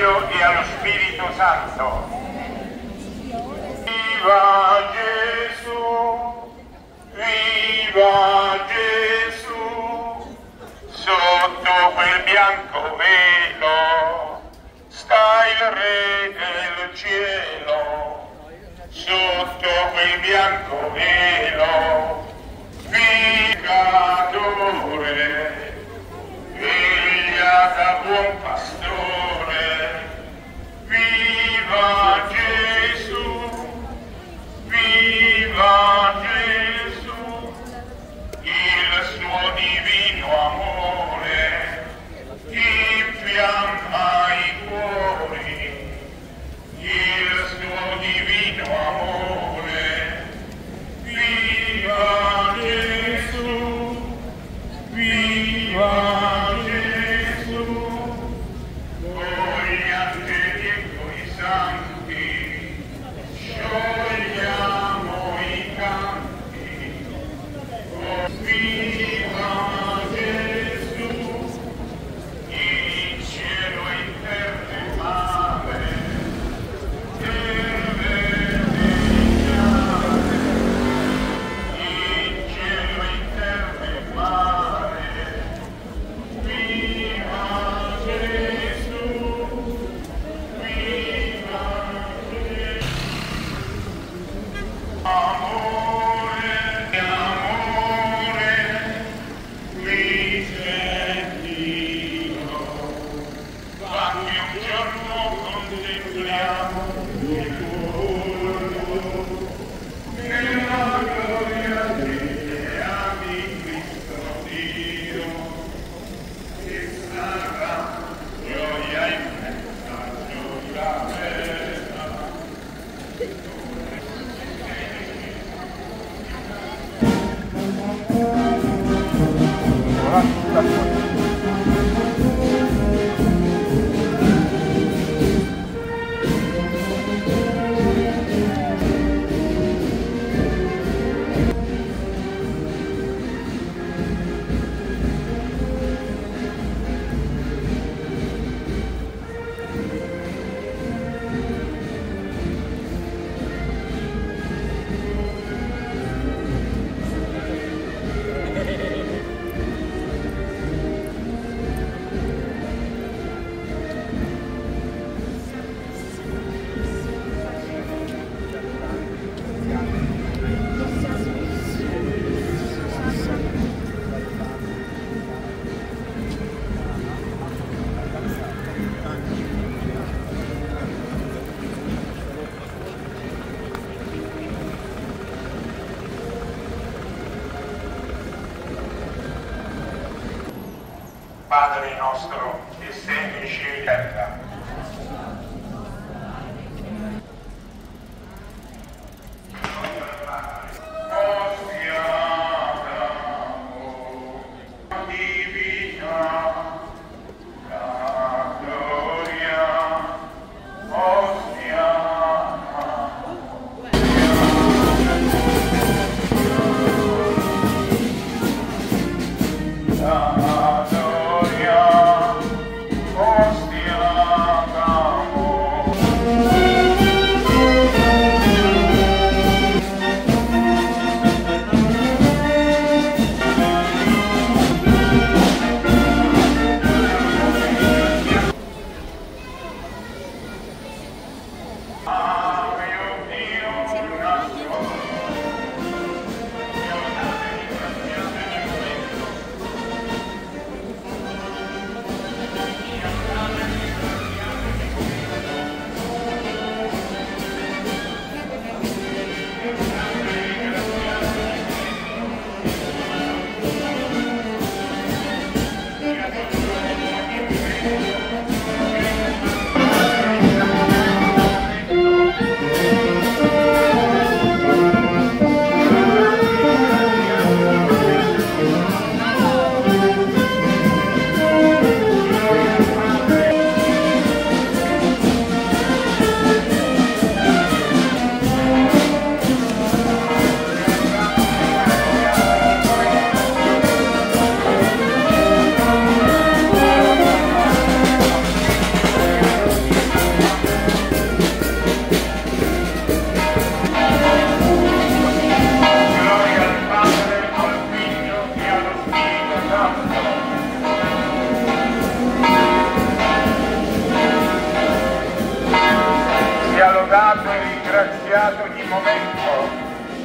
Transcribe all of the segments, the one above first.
Figlio e allo Spirito Santo. Viva Gesù, viva Gesù, sotto quel bianco velo sta il Re del cielo, sotto quel bianco velo, Vincatore, veglia da buon pastore, viva Gesù, viva Gesù, il suo divino amore infiamma i cuori, il suo divino amore, viva Gesù, viva Padre nostro che sei in cielo e terra, Ostia lodato e ringraziato ogni momento.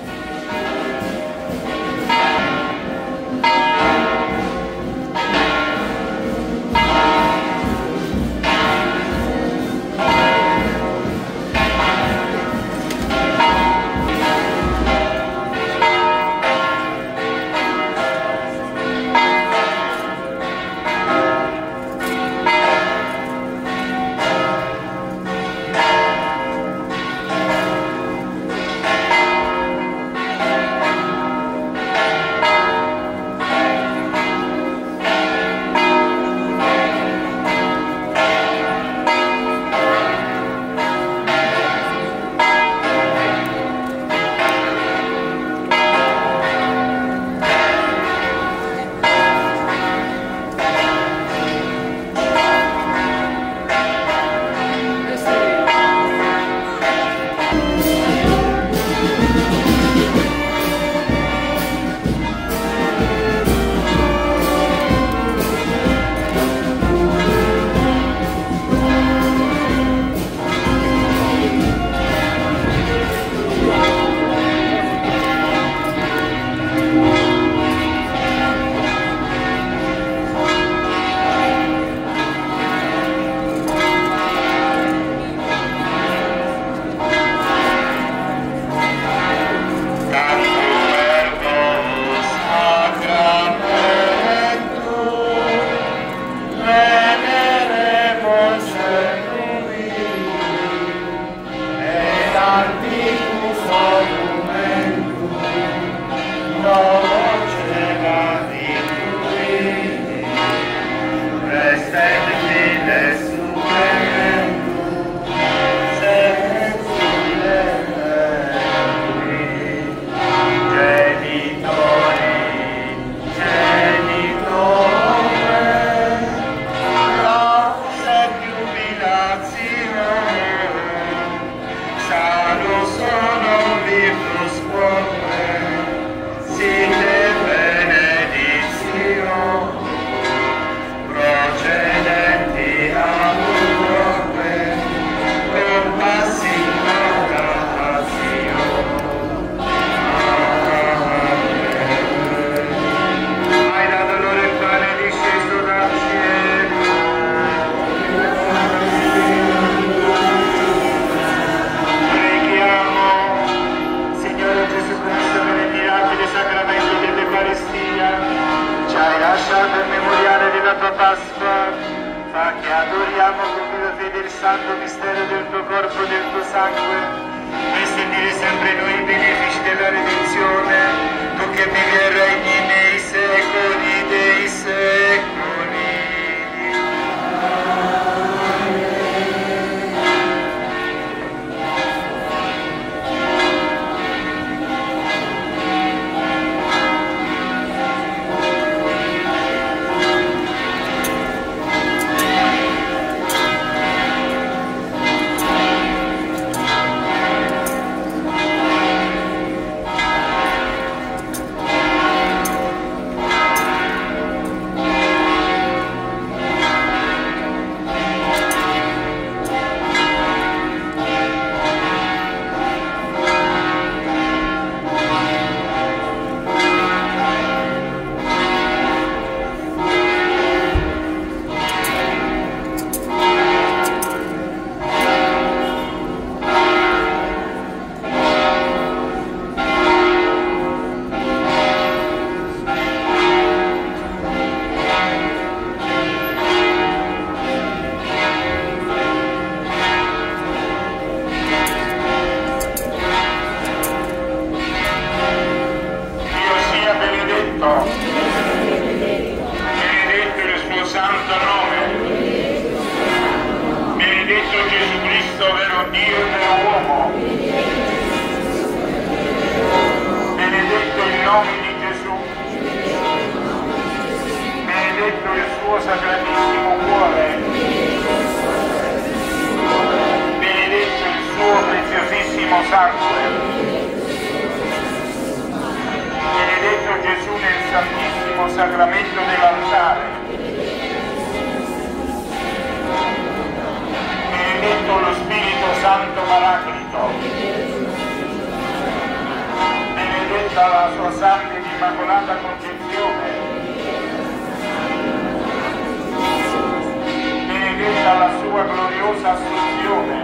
Sacramento dell'altare, benedetto lo Spirito Santo Paraclito, benedetta la sua Santa ed Immacolata Concezione, benedetta la sua gloriosa Assunzione,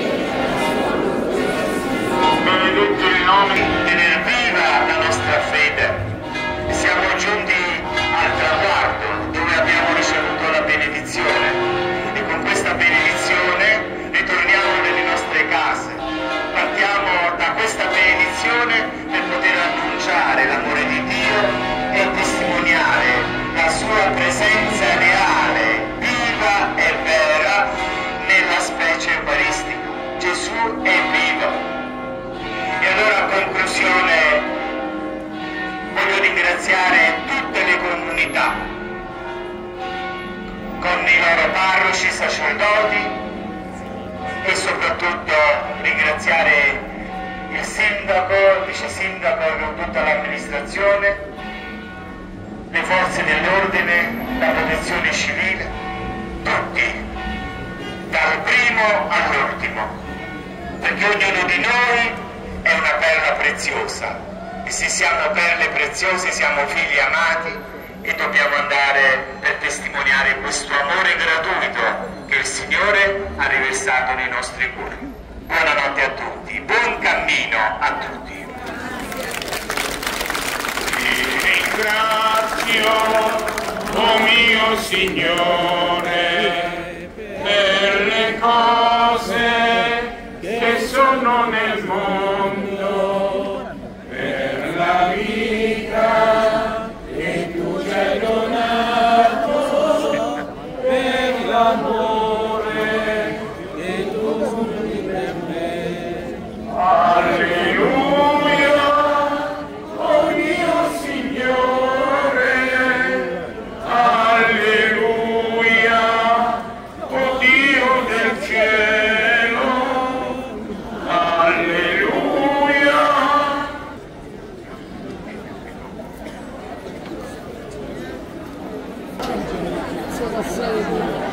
benedetto il nome di tenere viva la nostra fede. Siamo giunti al traguardo dove abbiamo ricevuto la benedizione e con questa benedizione ritorniamo nelle nostre case. Partiamo da questa benedizione per poter annunciare l'amore di Dio e testimoniare la sua presenza reale, viva e vera nella specie eucaristica. Gesù è vivo. E allora a conclusione voglio ringraziare tutte le comunità con i loro parroci, sacerdoti e soprattutto ringraziare il sindaco, il vice sindaco e tutta l'amministrazione, le forze dell'ordine, la protezione civile, tutti, dal primo all'ultimo, perché ognuno di noi è una perla preziosa. E se siamo perle preziose siamo figli amati e dobbiamo andare per testimoniare questo amore gratuito che il Signore ha riversato nei nostri cuori. Buonanotte a tutti, buon cammino a tutti. Ti ringrazio, oh mio Signore, per le cose che sono nel mondo, per la vita che tu ci hai donato, per l'amore che tu compri per me. Alleluia, oh mio Signore, alleluia, oh Dio del cielo, alleluia. Sono